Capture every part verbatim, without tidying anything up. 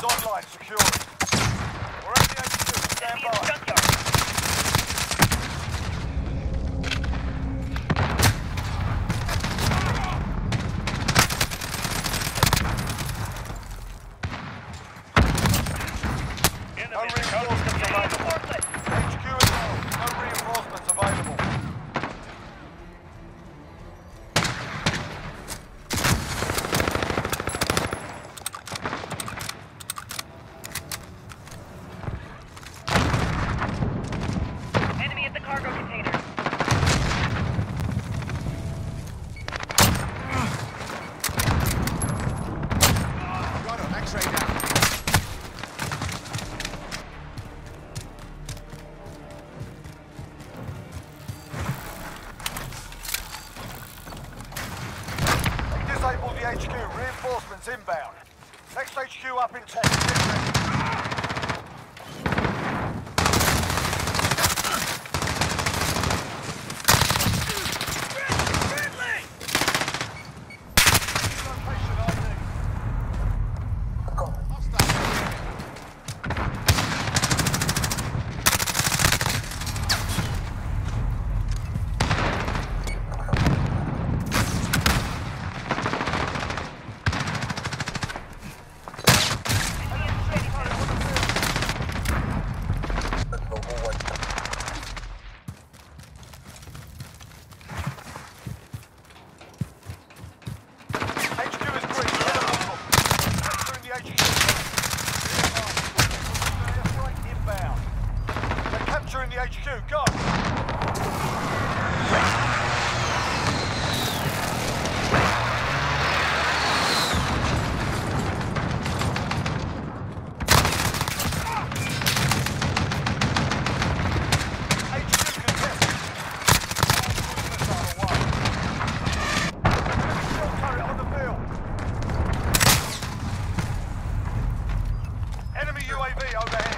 is online, securing. We're at the H Q, stand Enemy in the by. junkyard. No reinforcements available. H Q is on. No reinforcements available. Enemy at the cargo container. Righto, X-ray down. Disable the H Q. Reinforcements inbound. Next H Q up in ten. Get ready. Location I D. H Q is green. Capturing the H Q. Airstrike inbound. They're capturing the H Q. Go. H Q contested. Missile one. Enemy shell turret on the field. Enemy U A V overhead.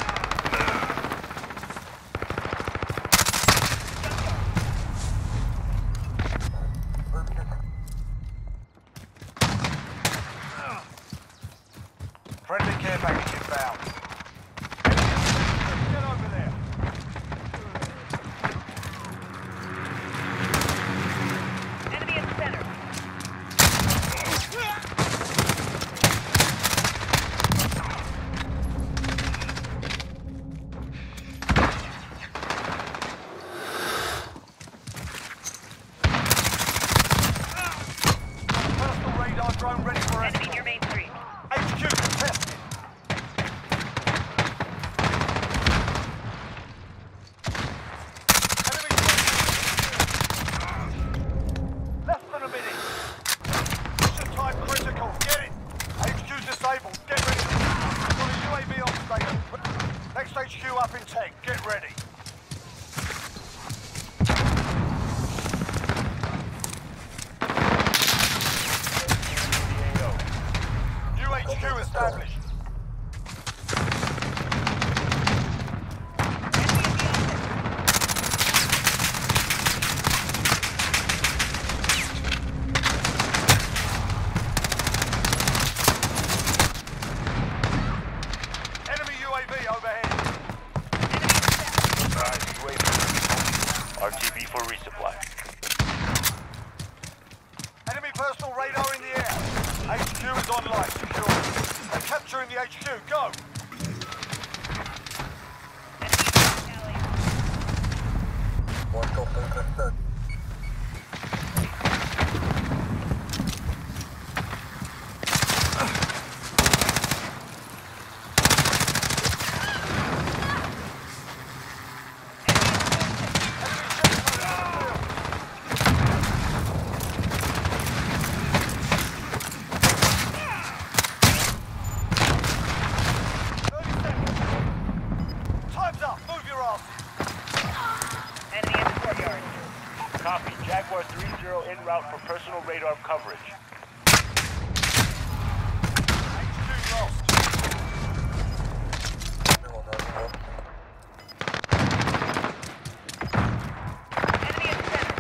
Friendly care package inbound. Get over there. Enemy in the center. Personal radar drone ready for Enemy escort. near Main Street. H Q contested. Enemy less than a minute. Mission time critical. Get it. H Q disabled. Get ready. Got a U A V on station. Next H Q up in ten. Get ready. New H Q established. Enemy U A V overhead. Alright, U A V. R T B for resupply. Enemy personal radar in the air. H Q is online, secure. They're capturing the H Q. Go. Time's up. Move your ass. Enemy in the courtyard. Copy. Jaguar three zero en route for personal radar coverage. H Q lost. Enemy in the center.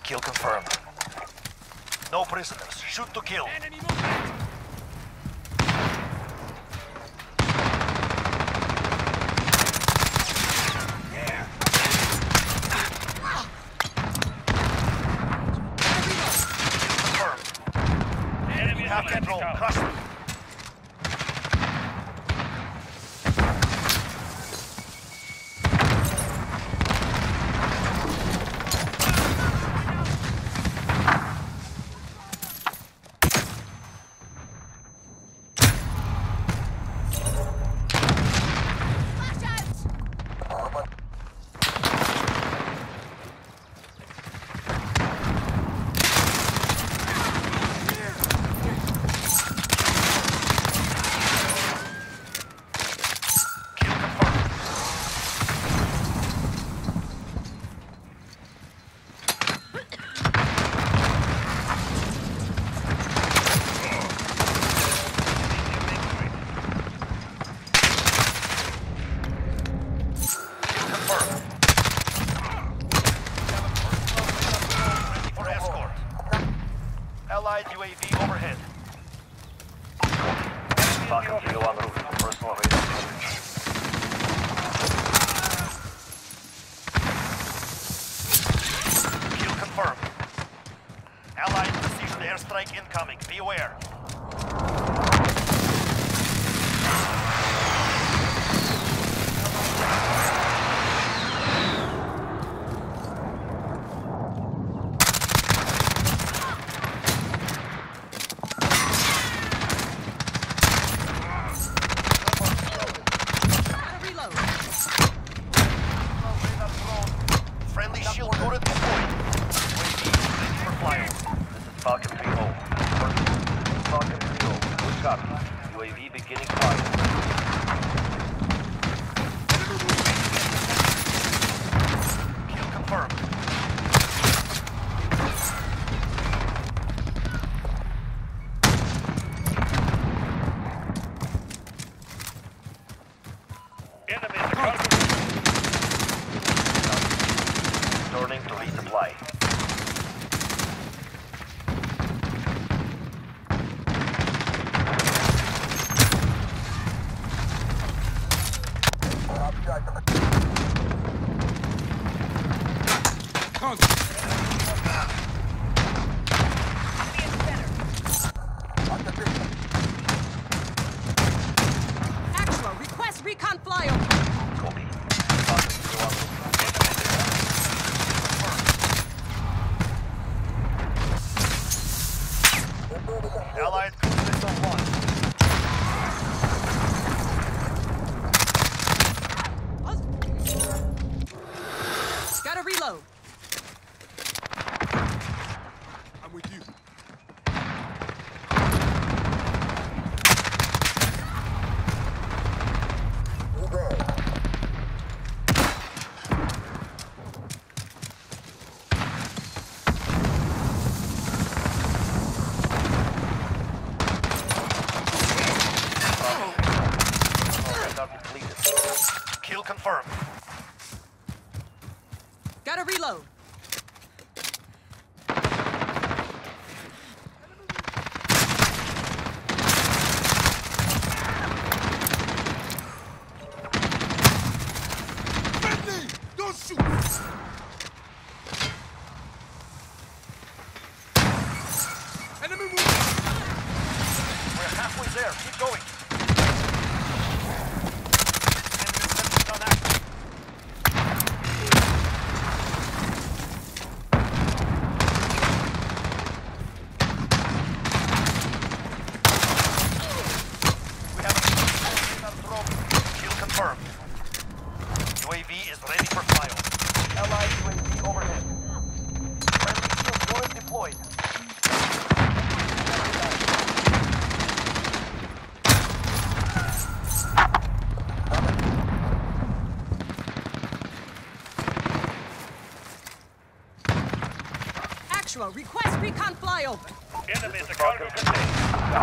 Kill confirmed. No prisoners. Shoot to kill. Enemy Have control. Crush them. Allied U A V overhead. Falcon zero on the roof. Personal radar coverage. Kill confirmed. Allied precision airstrike incoming. Be aware. Friendly shield turret deployed. U A V ready for flyover. This is Falcon three oh. Falcon three oh. Good copy. U A V beginning flight. Kill confirmed. Enemy in the cargo. Returning to resupply. Actual, request recon flyover. Copy. Falcon zero on the roof. Allied cruise missile launched. Gotta reload. I'm with you. Radar depleted. Kill confirmed. Gotta reload. Friendly! Don't shoot! Enemy movement! We're halfway there. Keep going. Enemy sensors on active. We have a drone. Kill confirmed. U A V is ready for flyover. Allied U A V overhead. Friendly shield turret deployed. Actual, request recon flyover. Enemy in the cargo container.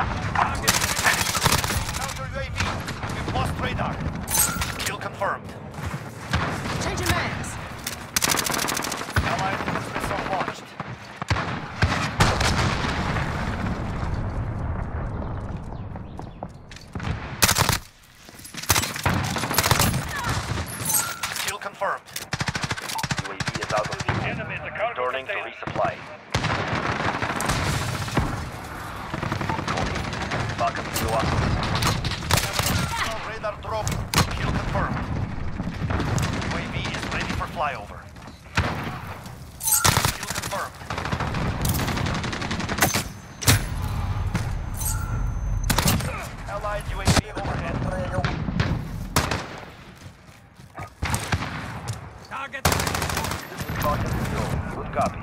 Counter U A V. We've lost radar. Kill confirmed. Changing mags. Allied cruise missile launched. confirmed. U A V is out of fuel. Enemy at the cargo Returning to container. resupply. Copy. Backup fuel up. Radar drop. Kill confirmed. U A V is ready for flyover. Kill confirmed. Allied U A V overhead. Target. Target fuel. Good copy.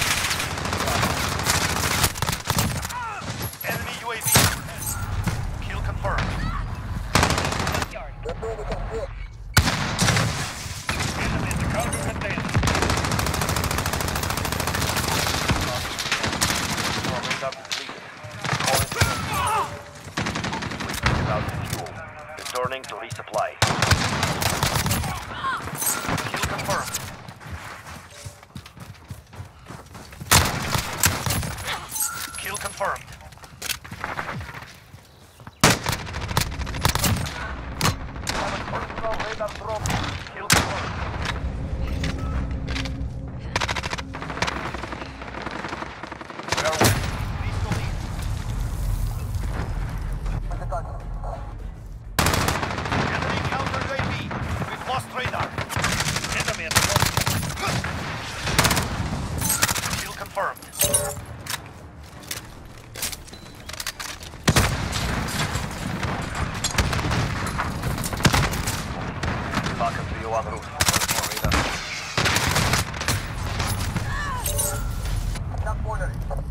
Enemy U A V overhead. Kill confirmed. Yard. Enemy at the cargo container. Radar depleted. Calling is out of fuel. Returning to resupply. Kill confirmed. Kill confirmed. Personal radar drop. Kill confirmed. We are winning. Please to lead. Enemy counter U A V. We've lost radar. Enemy at the front. Kill confirmed. Backup fuel en route. Radar. Not corner.